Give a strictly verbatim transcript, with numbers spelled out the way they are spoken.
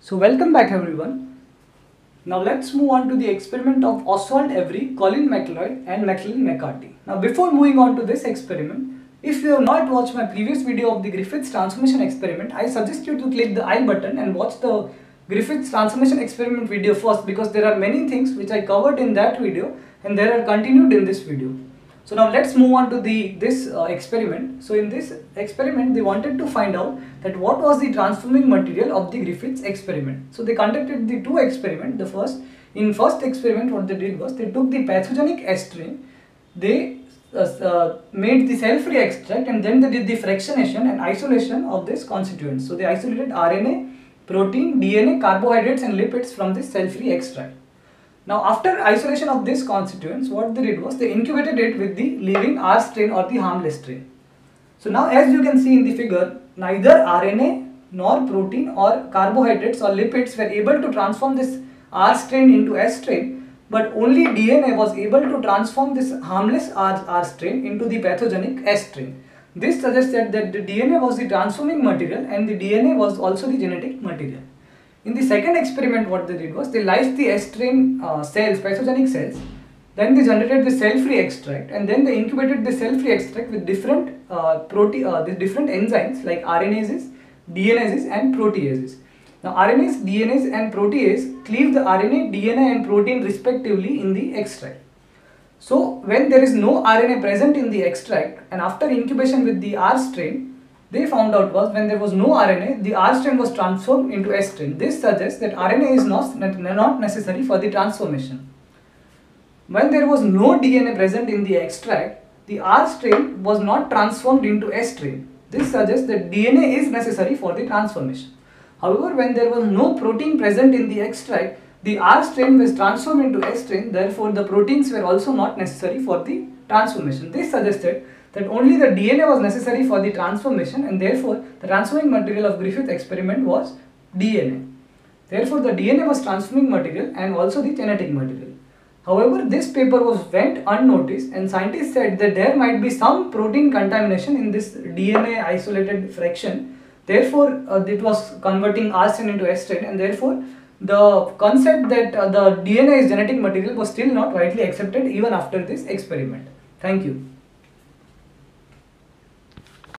So welcome back everyone. Now let's move on to the experiment of Oswald Avery, Colin McLeod and Maclean McCarty. Now before moving on to this experiment, if you have not watched my previous video of the Griffiths transformation experiment, I suggest you to click the I button and watch the Griffiths transformation experiment video first, because there are many things which I covered in that video and they are continued in this video. So now let's move on to the this uh, experiment. So in this experiment they wanted to find out that what was the transforming material of the Griffiths experiment. So they conducted the two experiments. The first, in first experiment what they did was they took the pathogenic estrine, they uh, uh, made the cell-free extract, and then they did the fractionation and isolation of this constituents. So they isolated R N A, protein, D N A, carbohydrates and lipids from this cell-free extract. Now after isolation of these constituents, what they did was they incubated it with the living R strain or the harmless strain. So now as you can see in the figure, neither R N A nor protein or carbohydrates or lipids were able to transform this R strain into S strain, but only D N A was able to transform this harmless R, R strain into the pathogenic S strain. This suggested that the D N A was the transforming material and the D N A was also the genetic material. In the second experiment what they did was they lysed the S strain uh, cells, pathogenic cells, then they generated the cell-free extract, and then they incubated the cell-free extract with different uh, protein, uh, the different enzymes like R N Ases, D N Ases and proteases. Now R N As, D N As and protease cleave the R N A, D N A and protein respectively in the extract. So when there is no R N A present in the extract and after incubation with the R strain, they found out was when there was no R N A, the R strain was transformed into S strain. This suggests that R N A is not, not necessary for the transformation. When there was no D N A present in the extract, the R strain was not transformed into S strain. This suggests that D N A is necessary for the transformation. However, when there was no protein present in the extract, the R strain was transformed into S strain, therefore the proteins were also not necessary for the transformation. This suggested that only the D N A was necessary for the transformation, and therefore the transforming material of Griffith experiment was D N A. Therefore the D N A was transforming material and also the genetic material. However, this paper was went unnoticed and scientists said that there might be some protein contamination in this D N A isolated fraction. Therefore uh, it was converting R strain into S strain, and therefore the concept that uh, the D N A is genetic material was still not widely accepted even after this experiment. Thank you.